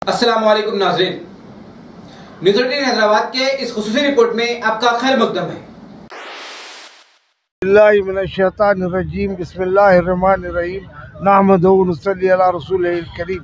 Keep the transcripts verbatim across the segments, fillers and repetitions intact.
अस्सलामु अलैकुम नाज़रीन, न्यूज़ एटीन हैदराबाद के इस खुसूसी रिपोर्ट में आपका खैर मकदम है। बिस्मिल्लाहिर्रहमानिर्रहीम, बिस्मिल्लाहिर्रहमानिर्रहीम, नहमदुहु व नसल्ली अला रसूलिल करीम।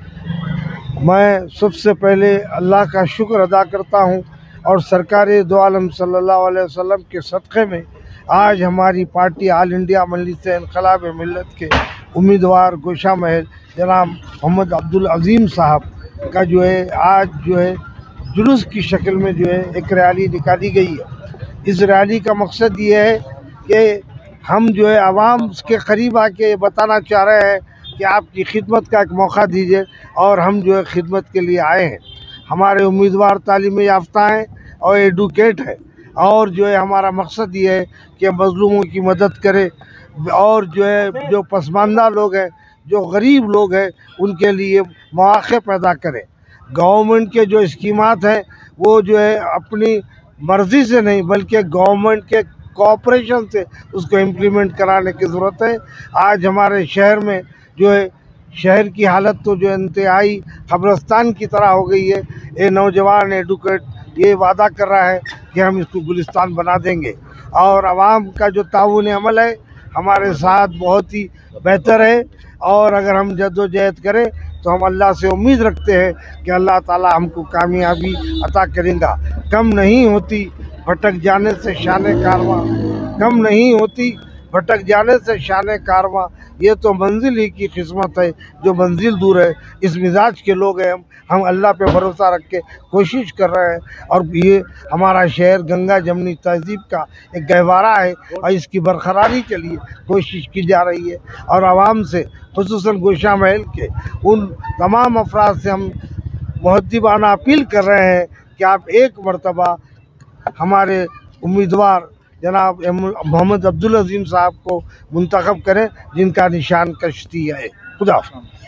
मैं सबसे पहले अल्लाह का शुक्र अदा करता हूँ और सरकार दो आलम सल्लल्लाहु अलैहि वसल्लम के सदक़े में आज हमारी party all India Majlis Inqilab Millat के उम्मीदवार गोशा महल जनाब मोहम्मद अब्दुल अज़ीम साहब का जो है आज जो है जुलूस की शक्ल में जो है एक रैली निकाली गई है। इस रैली का मकसद ये है कि हम जो है आवाम के करीब आके बताना चाह रहे हैं कि आपकी खिदमत का एक मौका दीजिए और हम जो है खिदमत के लिए आए हैं। हमारे उम्मीदवार तालीम याफ्ता हैं और एडुकेट हैं और जो है हमारा मकसद ये है कि मज़लूमों की मदद करें और जो है जो पसमानदा लोग हैं, जो गरीब लोग हैं, उनके लिए मौक़े पैदा करें। गवर्नमेंट के जो स्कीमात हैं वो जो है अपनी मर्ज़ी से नहीं बल्कि गवर्नमेंट के कोऑपरेशन से उसको इम्प्लीमेंट कराने की ज़रूरत है। आज हमारे शहर में जो है शहर की हालत तो जो इंतहाई कब्रिस्तान की तरह हो गई है। ये नौजवान एडुकेट ये वादा कर रहा है कि हम इसको गुलिस्तान बना देंगे और आवाम का जो ताउन अमल है हमारे साथ बहुत ही बेहतर है और अगर हम जद्दोजहद करें तो हम अल्लाह से उम्मीद रखते हैं कि अल्लाह ताला हमको कामयाबी अता करेगा। कम नहीं होती भटक जाने से शाने कारवां, कम नहीं होती भटक जाने से शाने कारवां, ये तो मंजिल ही की किस्मत है जो मंजिल दूर है। इस मिजाज के लोग हैं हम हम अल्लाह पे भरोसा रख के कोशिश कर रहे हैं और ये हमारा शहर गंगा जमनी तहजीब का एक गहवारा है और इसकी बरकरारी के लिए कोशिश की जा रही है। और आवाम से खुसूसन गोशा महल के उन तमाम अफराद से हम मुहद्दिबाना अपील कर रहे हैं कि आप एक मरतबा हमारे उम्मीदवार जनाब मोहम्मद अब्दुल अज़ीम साहब को मुंतखब करें जिनका निशान कश्ती है। खुदा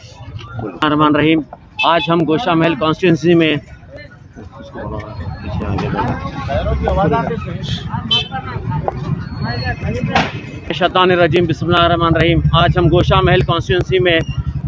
रहमान रहीम। आज हम गोशा महल कॉन्स्टिट्यूंसी में शैतानिर्रजीम बिस्मिल्लाहिर्रहमानिर्रहीम। आज हम गोशा महल कॉन्स्टिट्यूंसी में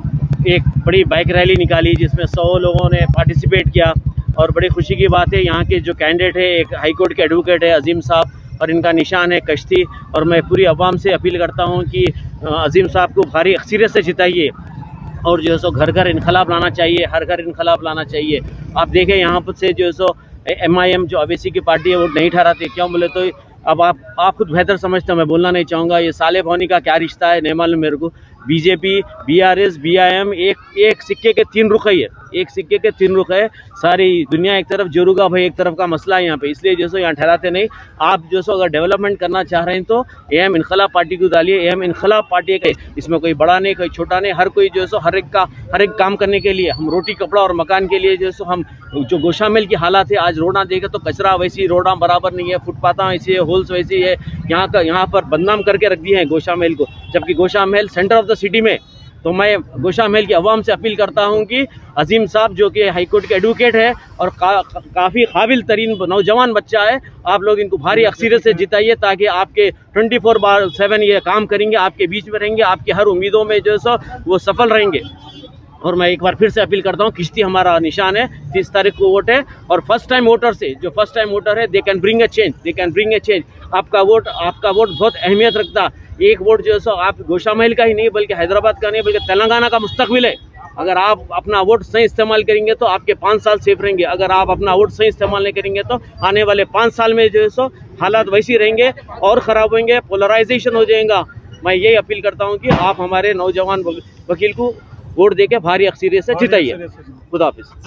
एक बड़ी बाइक रैली निकाली जिसमें सौ लोगों ने पार्टिसिपेट किया और बड़ी खुशी की बात है यहाँ के जो कैंडिडेट है एक हाई कोर्ट के एडवोकेट है अज़ीम साहब और इनका निशान है कश्ती। और मैं पूरी अवाम से अपील करता हूँ कि अज़ीम साहब को भारी अक्सरियत से जिताइए और जो है सो घर घर इनकलाब लाना चाहिए, हर घर इनकलाब लाना चाहिए। आप देखें यहाँ पर से जो है सो एम आई एम जो अवैसी की पार्टी है वो नहीं ठहराती। क्यों बोले तो अब आप आप खुद बेहतर समझते हो, मैं बोलना नहीं चाहूँगा। ये साले भौनी का क्या रिश्ता है नहीं मालूम मेरे को। बीजेपी, बीआरएस, बीआईएम एक एक सिक्के के तीन रुख है, ये एक सिक्के के तीन रुख है। सारी दुनिया एक तरफ, जोरुगा भाई एक तरफ का मसला है यहाँ पे, इसलिए जो सो यहाँ ठहराते नहीं। आप जो सो अगर डेवलपमेंट करना चाह रहे हैं तो एम इनकलाब पार्टी को डालिए। एम इनकलाब पार्टी है, इसमें कोई बड़ा नहीं कोई छोटा नहीं, हर कोई जो सो हर एक का हर एक काम करने के लिए। हम रोटी कपड़ा और मकान के लिए जो सो हम जो गोशा महल की हालात है आज रोडा देखे तो कचरा वैसी, रोडा बराबर नहीं है, फुटपाथा वैसी है, होल्स वैसी है। यहाँ का यहाँ पर बदनाम करके रख दिए हैं गोशा महल को, जबकि गोशा महल सेंटर ऑफ द सिटी में। तो मैं गोशा महल की अवाम से अपील करता हूं कि अज़ीम साहब जो कि हाई कोर्ट के एडवोकेट है और का, का, काफ़ी काबिल तरीन नौजवान बच्चा है, आप लोग इनको भारी अक्सरियत से जिताइए ताकि आपके ट्वेंटी फोर बार सेवन ये काम करेंगे, आपके बीच में रहेंगे, आपकी हर उम्मीदों में जो है सो वो सफल रहेंगे। और मैं एक बार फिर से अपील करता हूँ, किश्ती हमारा निशान है, तीस तारीख को वोट है और फर्स्ट टाइम वोटर से जो फर्स्ट टाइम वोटर है they can bring a change, they can bring a change. आपका वोट आपका वोट बहुत अहमियत रखता। एक वोट जो है सो आप गोशा महल का ही नहीं बल्कि हैदराबाद का नहीं बल्कि तेलंगाना का मुस्तकबिल है। अगर आप अपना वोट सही इस्तेमाल करेंगे तो आपके पाँच साल सेफ रहेंगे। अगर आप अपना वोट सही इस्तेमाल नहीं करेंगे तो आने वाले पाँच साल में जो है सो हालात वैसी रहेंगे और ख़राब होंगे, पोलराइजेशन हो जाएगा। मैं यही अपील करता हूँ कि आप हमारे नौजवान वकील को वोट देके भारी अक्सरियत से जिताइए। खुदा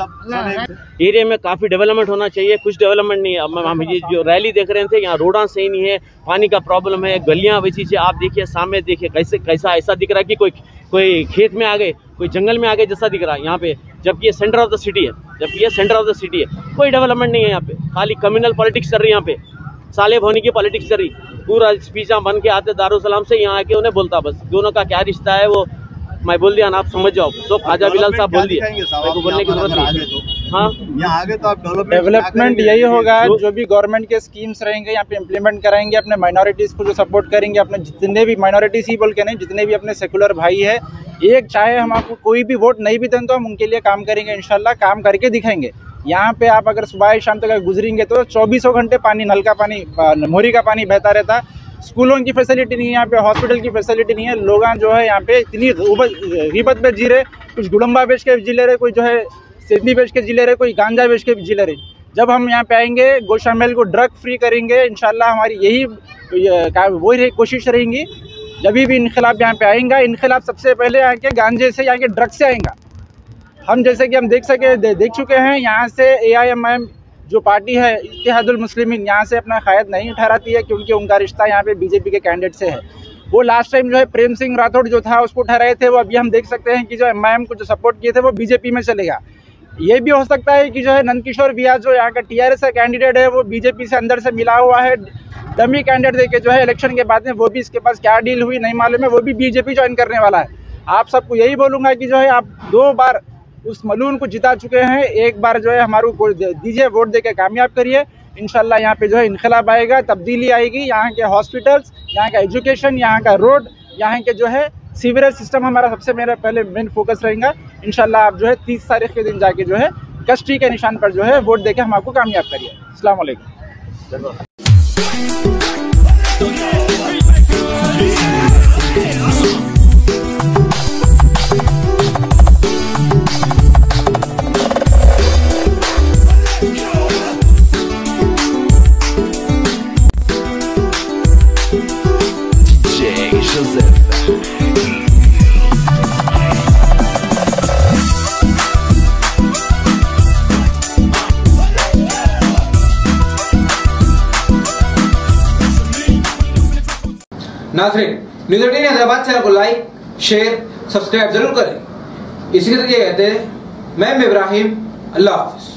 हाफिज़। एरिया में काफ़ी डेवलपमेंट होना चाहिए, कुछ डेवलपमेंट नहीं है। हम ये जो रैली देख रहे थे यहाँ रोडां सही नहीं है, पानी का प्रॉब्लम है, गलियाँ वैसी से आप देखिए सामने देखिए कैसे कैसा ऐसा दिख रहा है कि कोई कोई खेत में आ गए, कोई जंगल में आ गए जैसा दिख रहा है यहाँ पे, जबकि ये सेंटर ऑफ द सिटी है जबकि ये सेंटर ऑफ द सिटी है। कोई डेवलपमेंट नहीं है यहाँ पे, खाली कम्युनल पॉलिटिक्स चल रही है यहाँ पे, साले भौनी की पॉलिटिक्स चल रही। पूरा स्पीचा बन के आते दारुसलाम से यहाँ आके उन्हें बोलता, बस दोनों का क्या रिश्ता है वो मैं बोल दिया ना, आप समझ जाओ। तो ख्वाजा बिलाल साहब बोल दिए, मेरे को बोलने की जरूरत नहीं। हाँ, यहाँ आगे तो आप डेवलपमेंट यही होगा, जो भी गवर्नमेंट के स्कीम्स रहेंगे यहाँ पे इम्प्लीमेंट कराएंगे, अपने माइनॉरिटीज़ को जो सपोर्ट करेंगे, अपने जितने भी माइनॉरिटीज़ ही बोल के नहीं, जितने भी अपने सेकुलर भाई है एक चाहे हम आपको कोई भी वोट नहीं भी दें तो हम उनके लिए काम करेंगे, इंशाल्लाह काम करके दिखाएंगे। यहाँ पे आप अगर सुबह शाम तक गुजरेंगे तो चौबीसों घंटे पानी, नल का पानी, मोरी का पानी बहता रहता है। स्कूलों की फैसिलिटी नहीं है यहाँ पे, हॉस्पिटल की फैसिलिटी नहीं है। लोग जो है यहाँ पे इतनी गिबत में जी रहे, कुछ गुड़म्बा बेच के जी ले रहे, कोई जो है सिडनी बेच के जी ले रहे, कोई गांजा बेच के जी ले रहे। जब हम यहाँ पे आएंगे, गोशा महल को ड्रग फ्री करेंगे इंशाल्लाह। हमारी यही वही कोशिश रहेंगी। जब भी इनकलाब यहाँ पे आएगा, इनकलाब सबसे पहले यहाँ के गांजे से, यहाँ के ड्रग से आएगा। हम जैसे कि हम देख सके दे, देख चुके हैं यहाँ से A I M I M जो पार्टी है इत्तेहादुल मुस्लिमीन यहाँ से अपना कायद नहीं ठहराती है, क्योंकि उनका रिश्ता यहाँ पे बीजेपी के कैंडिडेट से है। वो लास्ट टाइम जो है प्रेम सिंह राठौड़ जो था उसको ठहराए थे, वो अभी हम देख सकते हैं कि जो एम आई एम को जो सपोर्ट किए थे वो बीजेपी में चलेगा। ये भी हो सकता है कि जो है नंदकिशोर व्यास जो यहाँ का टी आर एस का कैंडिडेट है वो बीजेपी से अंदर से मिला हुआ है, डमी कैंडिडेट देके जो है इलेक्शन के बाद में, वो भी इसके पास क्या डील हुई नहीं मालूम है, वो भी बीजेपी ज्वाइन करने वाला है। आप सबको यही बोलूँगा कि जो है आप दो बार उस मलून को जिता चुके हैं, एक बार जो है हमारे को दीजिए, वोट दे के कामयाब करिए। इंशाल्लाह यहाँ पे जो है इनकलाब आएगा, तब्दीली आएगी। यहाँ के हॉस्पिटल्स, यहाँ का एजुकेशन, यहाँ का रोड, यहाँ के जो है सीवरेज सिस्टम हमारा सबसे मेरा पहले मेन फोकस रहेगा। इंशाल्लाह आप जो है तीस तारीख के दिन जाके जो है कष्टी के निशान पर जो है वोट देके हम आपको कामयाब करिए। अस्सलाम वालेकुम। नाज़रीन, न्यूज़ एटीन हैदराबाद चैनल को लाइक, शेयर, सब्सक्राइब जरूर करें। इसी तरह कहते हैं मैं इब्राहिम, अल्लाह हाफिज।